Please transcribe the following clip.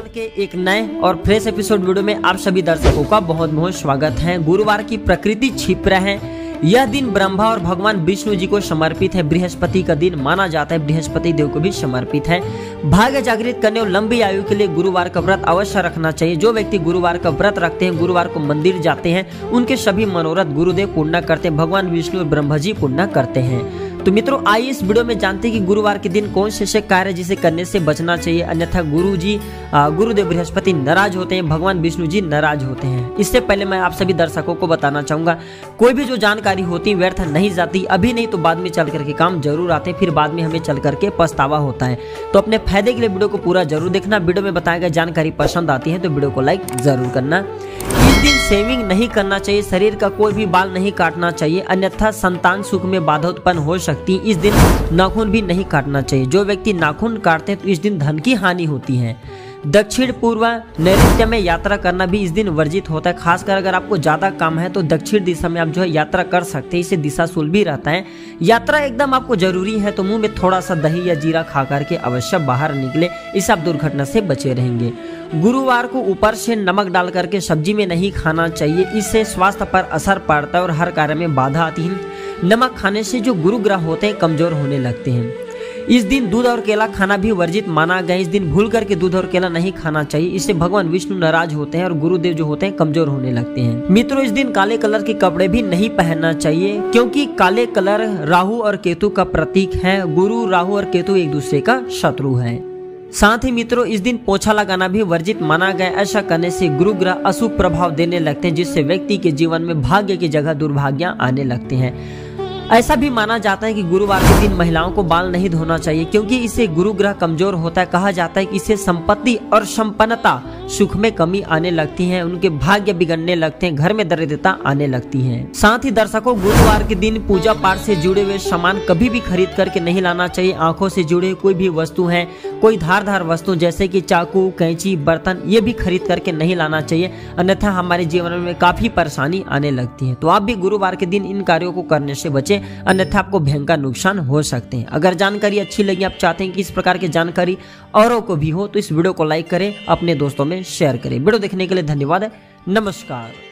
Channel के एक नए और फ्रेश एपिसोड वीडियो में आप सभी दर्शकों का बहुत बहुत स्वागत है। गुरुवार की प्रकृति क्षिप्र है। यह दिन ब्रह्मा और भगवान विष्णु जी को समर्पित है। बृहस्पति का दिन माना जाता है, बृहस्पति देव को भी समर्पित है। भाग्य जागृत करने और लंबी आयु के लिए गुरुवार का व्रत अवश्य रखना चाहिए। जो व्यक्ति गुरुवार का व्रत रखते हैं, गुरुवार को मंदिर जाते हैं, उनके सभी मनोरथ गुरुदेव पूर्ण करते हैं, भगवान विष्णु और ब्रह्मा जी पूर्ण करते हैं। तो मित्रों, आइए इस वीडियो में जानते हैं कि गुरुवार के दिन कौन से ऐसे कार्य जिसे करने से बचना चाहिए, अन्यथा गुरुदेव बृहस्पति नाराज होते हैं, भगवान विष्णु जी नाराज होते हैं। इससे पहले मैं आप सभी दर्शकों को बताना चाहूंगा, कोई भी जो जानकारी होती है व्यर्थ नहीं जाती। अभी नहीं तो बाद में चल करके काम जरूर आते हैं, फिर बाद में हमें चल करके पछतावा होता है। तो अपने फायदे के लिए वीडियो को पूरा जरूर देखना। वीडियो में बताया गया जानकारी पसंद आती है तो वीडियो को लाइक जरूर करना। इस दिन शेविंग नहीं करना चाहिए, शरीर का कोई भी बाल नहीं काटना चाहिए, अन्यथा संतान सुख में बाधा उत्पन्न हो सकती है। इस दिन नाखून भी नहीं काटना चाहिए। जो व्यक्ति नाखून काटते हैं तो इस दिन धन की हानि होती है। दक्षिण पूर्व नैऋत्य में यात्रा करना भी इस दिन वर्जित होता है। खासकर अगर आपको ज्यादा काम है तो दक्षिण दिशा में आप जो है यात्रा कर सकते हैं, इससे दिशा शूल भी रहता है। यात्रा एकदम आपको जरूरी है तो मुंह में थोड़ा सा दही या जीरा खा करके अवश्य बाहर निकले, इससे आप दुर्घटना से बचे रहेंगे। गुरुवार को ऊपर से नमक डाल करके सब्जी में नहीं खाना चाहिए, इससे स्वास्थ्य पर असर पड़ता है और हर कार्य में बाधा आती है। नमक खाने से जो गुरु ग्रह होते हैं कमजोर होने लगते हैं। इस दिन दूध और केला खाना भी वर्जित माना गया। इस दिन भूल करके दूध और केला नहीं खाना चाहिए, इससे भगवान विष्णु नाराज होते हैं और गुरुदेव जो होते हैं कमजोर होने लगते हैं। मित्रों, इस दिन काले कलर के कपड़े भी नहीं पहनना चाहिए, क्योंकि काले कलर राहु और केतु का प्रतीक है। गुरु, राहु और केतु एक दूसरे का शत्रु है। साथ ही मित्रों, इस दिन पोछा लगाना भी वर्जित माना गया। ऐसा करने से गुरु ग्रह अशुभ प्रभाव देने लगते हैं, जिससे व्यक्ति के जीवन में भाग्य की जगह दुर्भाग्य आने लगते हैं। ऐसा भी माना जाता है कि गुरुवार के दिन महिलाओं को बाल नहीं धोना चाहिए, क्योंकि इससे गुरु ग्रह कमजोर होता है। कहा जाता है कि इससे संपत्ति और संपन्नता सुख में कमी आने लगती है, उनके भाग्य बिगड़ने लगते हैं, घर में दरिद्रता आने लगती है। साथ ही दर्शकों, गुरुवार के दिन पूजा पाठ से जुड़े हुए सामान कभी भी खरीद करके नहीं लाना चाहिए। आंखों से जुड़े कोई भी वस्तु है, कोई धारदार वस्तु जैसे कि चाकू, कैंची, बर्तन, ये भी खरीद करके नहीं लाना चाहिए, अन्यथा हमारे जीवन में काफी परेशानी आने लगती है। तो आप भी गुरुवार के दिन इन कार्यों को करने से बचे, अन्यथा आपको भयंकर नुकसान हो सकते हैं। अगर जानकारी अच्छी लगी, आप चाहते हैं कि इस प्रकार की जानकारी औरों को भी हो, तो इस वीडियो को लाइक करें, अपने दोस्तों में शेयर करें। वीडियो देखने के लिए धन्यवाद। नमस्कार।